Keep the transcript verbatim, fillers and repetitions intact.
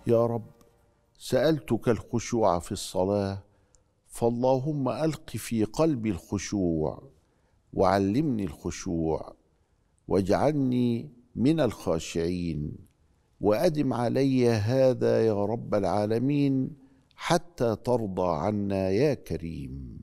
يا رب، سألتك الخشوع في الصلاة، فاللهم ألق في قلبي الخشوع، وعلمني الخشوع، واجعلني من الخاشعين، وأدم علي هذا يا رب العالمين، حتى ترضى عنا يا كريم.